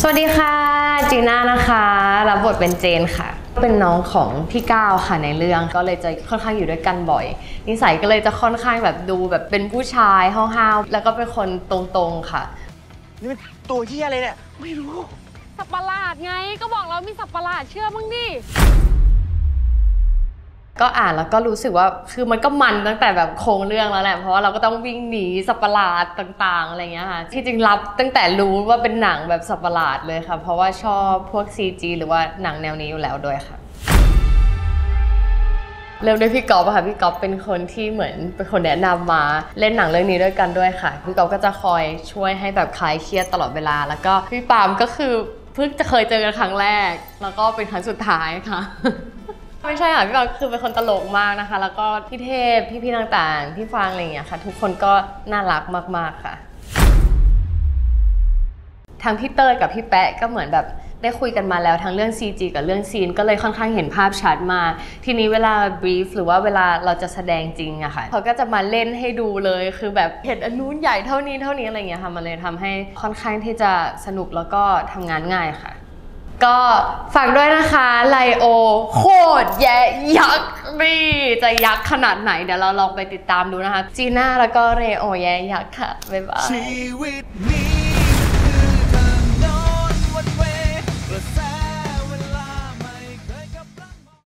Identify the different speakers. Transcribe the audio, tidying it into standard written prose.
Speaker 1: วัสดีค่ะจีน่านะคะรับบทเป็นเจนค่ะเป็นน้องของพี่ก้าวค่ะในเรื่องก็เลยจะค่อนข้างอยู่ด้วยกันบ่อยนิสัยก็เลยจะค่อนข้างแบบดูแบบเป็นผู้ชายห้าวๆแล้วก็เป็นคนตรงๆค่ะ
Speaker 2: นี่มันตัวที่อะไรเนี่ยไม่รู้
Speaker 3: สับประหลาดไงก็บอกแล้วมีสับประหลาดเชื่อมึงดิ
Speaker 1: ก็อ่านแล้วก็รู้สึกว่าคือมันก็มันตั้งแต่แบบโครงเรื่องแล้วแหละเพราะว่าเราก็ต้องวิ่งหนีสับประหลาดต่างๆอะไรเงี้ยค่ะที่จริงรับตั้งแต่รู้ว่าเป็นหนังแบบสับประหลาดเลยค่ะเพราะว่าชอบพวก CG หรือว่าหนังแนวนี้อยู่แล้วด้วยค่ะเริ่มด้วยพี่ก๊อฟค่ะพี่ก๊อฟเป็นคนที่เหมือนเป็นคนแนะนำมาเล่นหนังเรื่องนี้ด้วยกันด้วยค่ะพี่ก๊อฟก็จะคอยช่วยให้แบบคลายเครียดตลอดเวลาแล้วก็พี่ปาล์มก็คือเพิ่งจะเคยเจอกันครั้งแรกแล้วก็เป็นครั้งสุดท้ายค่ะไม่ใช่ค่ะพี่ปาล์มคือเป็นคนตลกมากนะคะแล้วก็พี่เทพพี่ต่างๆพี่ฟางอะไรอย่างเงี้ยค่ะทุกคนก็น่ารักมากๆค่ะทางพี่เต้ยกับพี่แปะก็เหมือนแบบได้คุยกันมาแล้วทั้งเรื่อง CG กับเรื่องซีนก็เลยค่อนข้างเห็นภาพชัดมาทีนี้เวลา brief หรือว่าเวลาเราจะแสดงจริงอะค่ะเขาก็จะมาเล่นให้ดูเลยคือแบบเห็นอันนู้นใหญ่เท่านี้อะไรเงี้ยค่ะมันเลยทำให้ค่อนข้างที่จะสนุกแล้วก็ทำงานง่ายค่ะก็ฝากด้วยนะคะไลโอโคตรแย่ยักษ์นี่จะยักษ์ขนาดไหนเดี๋ยวเราลองไปติดตามดูนะคะจีน่าแล้วก็เรโอแย่ยักษ์ค่ะบ๊ายบาย